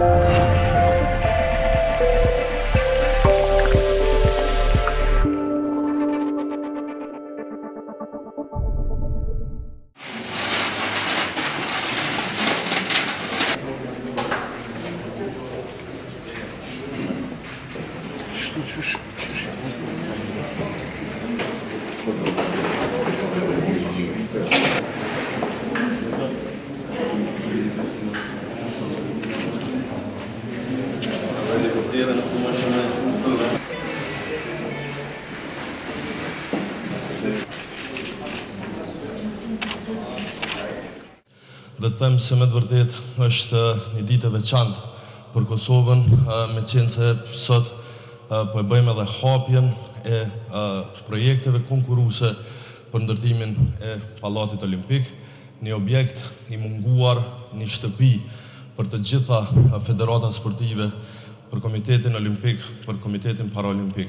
Dhe të them se me të vërtet është një ditë e veçantë për Kosovën, me qenë se sot po e bëjmë edhe hapjen e projekteve konkurruese për ndërtimin e Pallatit Olimpik, një objekt i munguar, një shtëpi për të gjitha federata sportive, për Komitetin Olimpik, për Komitetin Paralimpik.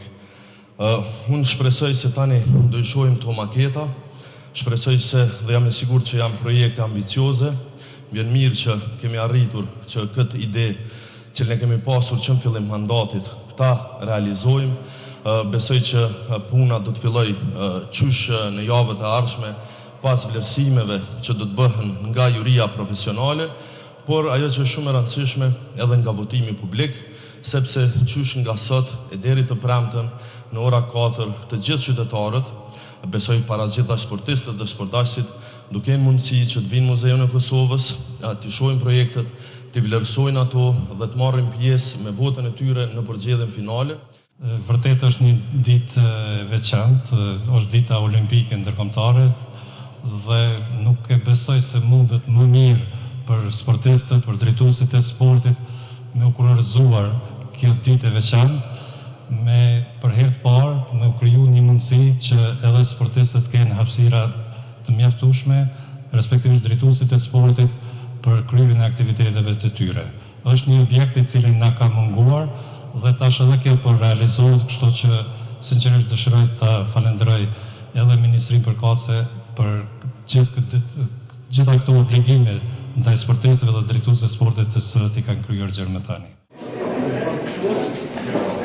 Unë shpresoj se tani do i shohim këto maketa. Shpresoj se dhe jam e sigurt që janë projekte ambicioze. Vjen mirë që kemi arritur që këtë ide që ne kemi pasur që në fillim mandatit ta realizojmë. Besoj që puna do të filloj qysh në javët e ardhshme pas vlerësimeve që do të bëhen nga juria profesionale, por ajo që është shumë e rëndësishme edhe nga votimi publik, sepse qysh nga sot e deri të premten në ora 4 të gjithë qytetarët, besoj para gjitha sportistët dhe sportaqësit, do kenë mundësi që të vinë Muzeun e Kosovës, të shohin projektet, të vlerësojnë ato dhe të marrin pjesë me votën e tyre në përgjithësinë finale. Vërtet është një ditë veçantë, është dita olimpike ndërkombëtare dhe nuk e besoj se mundet më mirë për sportistët, për drejtuesit e sportit me u kurorëzuar kjo ditë e veçantë, me për herë të parë me kriju një mundësi që edhe sportistët kenë hapësira të mjaftueshme, respektivisht drejtuesit e sportit për kryerjen e aktiviteteve të tyre. Është një objekt i cili na ka munguar dhe tash edhe kjo po realizohet, kështu që sinqerisht dëshiroj ta falenderoj edhe Ministrinë përkatëse për gjitha këto obligime ndaj sportistëve dhe drejtuesve të sportit që i kanë kryer gjërmë tani.